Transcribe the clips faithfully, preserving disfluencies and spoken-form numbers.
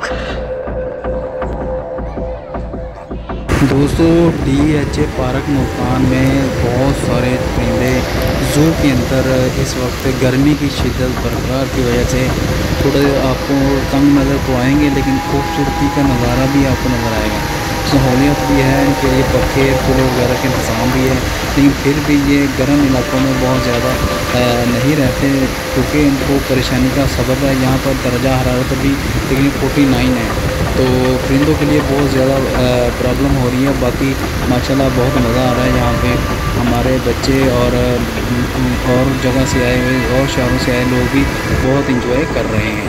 दोस्तों D H A park Multan में बहुत सारे परिंदे ज़ू के अंदर इस वक्त गर्मी की शिद्दत बरकरार की वजह से थोड़े आपको तंग नज़र तो आएंगे, लेकिन खूबसूरती का नज़ारा भी आपको नज़र आएगा। सहूलियत भी है इनके लिए, पखे कूलर वगैरह के इंतज़ाम भी है, लेकिन फिर भी ये गर्म इलाकों में बहुत ज़्यादा नहीं रहते क्योंकि इनको परेशानी का सबब है। यहाँ पर दर्जा हरारत भी तकरीबन फोर्टी नाइन है, तो परिंदों के लिए बहुत ज़्यादा प्रॉब्लम हो रही है। बाकी माशाल्लाह बहुत मज़ा आ रहा है यहाँ पे। हमारे बच्चे और और जगह से आए हुए और शहरों से आए लोग भी बहुत इंजॉय कर रहे हैं।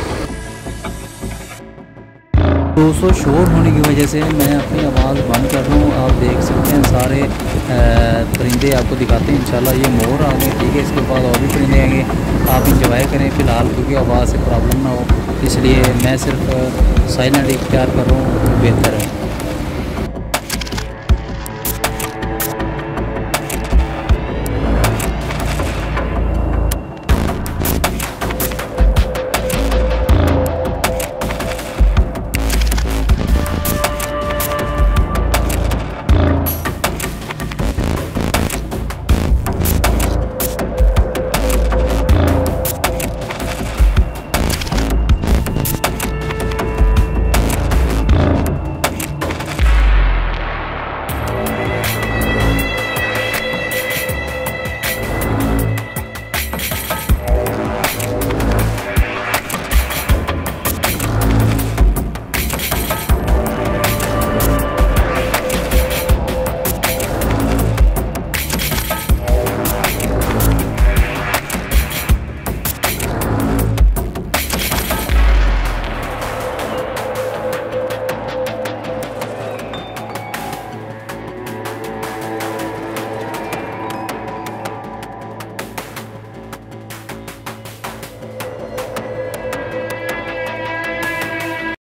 दोस्तों शोर होने की वजह से मैं अपनी आवाज़ बंद कर रहा हूँ। आप देख सकते हैं सारे परिंदे आपको दिखाते हैं। इंशाल्लाह ये मोर आ गए, ठीक है, इसके बाद और भी परिंदे आएंगे। आप इंजॉय करें फ़िलहाल, क्योंकि आवाज़ से प्रॉब्लम ना हो, इसलिए मैं सिर्फ साइलेंट इख्तियार कर रहा हूँ, बेहतर है।